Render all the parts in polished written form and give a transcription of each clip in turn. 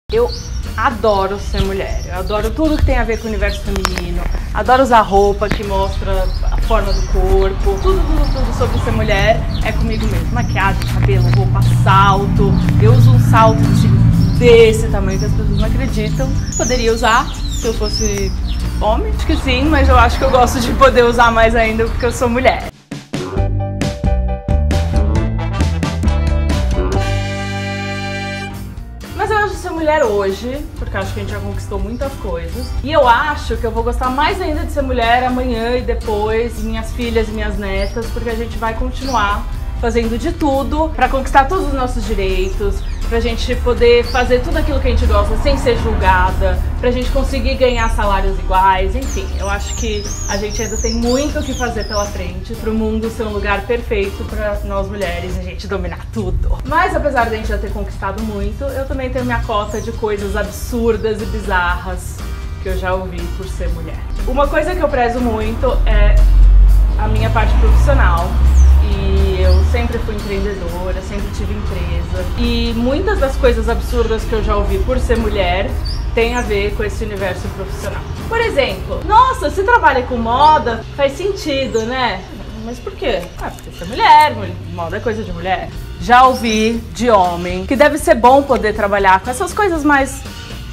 Eu adoro ser mulher, eu adoro tudo que tem a ver com o universo feminino, adoro usar roupa que mostra a forma do corpo, tudo sobre ser mulher é comigo mesmo. Maquiagem, cabelo, roupa, salto. Eu uso um salto desse tamanho que as pessoas não acreditam. Poderia usar se eu fosse homem, acho que sim, mas eu acho que eu gosto de poder usar mais ainda porque eu sou mulher. Mas eu acho ser mulher hoje, porque acho que a gente já conquistou muitas coisas. E eu acho que eu vou gostar mais ainda de ser mulher amanhã e depois, minhas filhas e minhas netas, porque a gente vai continuar fazendo de tudo pra conquistar todos os nossos direitos, pra gente poder fazer tudo aquilo que a gente gosta sem ser julgada, pra gente conseguir ganhar salários iguais, enfim. Eu acho que a gente ainda tem muito o que fazer pela frente pro mundo ser um lugar perfeito pra nós mulheres e a gente dominar tudo. Mas apesar de a gente já ter conquistado muito, eu também tenho minha cota de coisas absurdas e bizarras que eu já ouvi por ser mulher. Uma coisa que eu prezo muito é a minha parte profissional. E eu sempre fui empreendedora, sempre tive empresa. E muitas das coisas absurdas que eu já ouvi por ser mulher tem a ver com esse universo profissional. Por exemplo, nossa, você trabalha com moda, faz sentido, né? Mas por quê? Ah, porque você é mulher, moda é coisa de mulher. Já ouvi de homem que deve ser bom poder trabalhar com essas coisas mais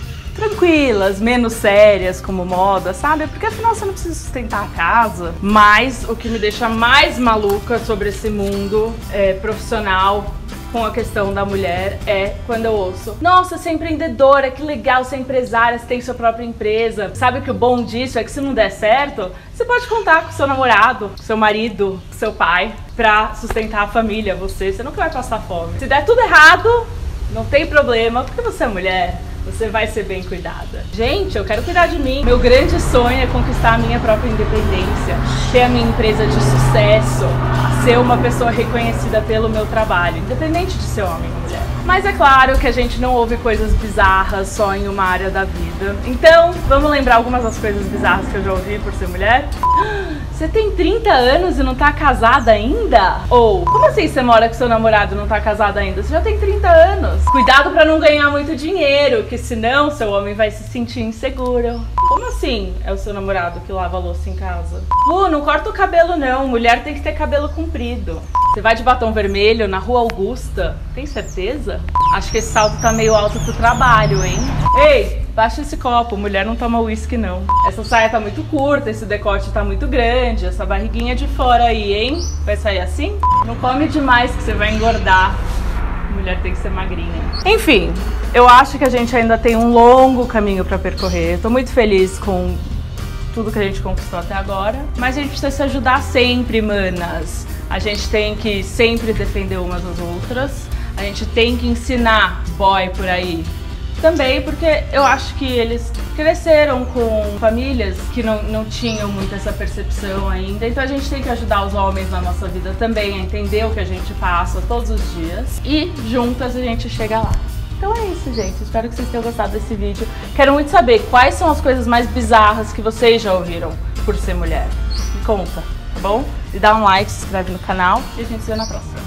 tranquilas, menos sérias, como moda, sabe? Porque afinal você não precisa sustentar a casa. Mas o que me deixa mais maluca sobre esse mundo profissional com a questão da mulher é quando eu ouço: nossa, você é empreendedora, que legal, você é empresária, você tem sua própria empresa. Sabe que o bom disso é que se não der certo, você pode contar com seu namorado, com seu marido, com seu pai, pra sustentar a família, você nunca vai passar fome. Se der tudo errado, não tem problema, porque você é mulher. Você vai ser bem cuidada. Gente, eu quero cuidar de mim. Meu grande sonho é conquistar a minha própria independência, ter a minha empresa de sucesso, ser uma pessoa reconhecida pelo meu trabalho, independente de ser homem ou mulher. Mas é claro que a gente não ouve coisas bizarras só em uma área da vida. Então, vamos lembrar algumas das coisas bizarras que eu já ouvi por ser mulher? Você tem 30 anos e não tá casada ainda? Ou, como assim você mora com seu namorado e não tá casada ainda? Você já tem 30 anos. Cuidado pra não ganhar muito dinheiro, que senão seu homem vai se sentir inseguro. Como assim é o seu namorado que lava a louça em casa? Não corta o cabelo não, mulher tem que ter cabelo comprido. Você vai de batom vermelho na Rua Augusta? Tem certeza? Acho que esse salto tá meio alto pro trabalho, hein? Ei, baixa esse copo, mulher não toma uísque não. Essa saia tá muito curta, esse decote tá muito grande, essa barriguinha de fora aí, hein? Vai sair assim? Não come demais que você vai engordar. Mulher tem que ser magrinha. Enfim, eu acho que a gente ainda tem um longo caminho pra percorrer. Eu tô muito feliz com tudo que a gente conquistou até agora, mas a gente precisa se ajudar sempre, manas. A gente tem que sempre defender umas às outras. A gente tem que ensinar boy por aí também, porque eu acho que eles cresceram com famílias que não tinham muito essa percepção ainda. Então a gente tem que ajudar os homens na nossa vida também a entender o que a gente passa todos os dias. E juntas a gente chega lá. Então é isso, gente. Espero que vocês tenham gostado desse vídeo. Quero muito saber quais são as coisas mais bizarras que vocês já ouviram por ser mulher. Me conta, tá bom? E dá um like, se inscreve no canal e a gente se vê na próxima.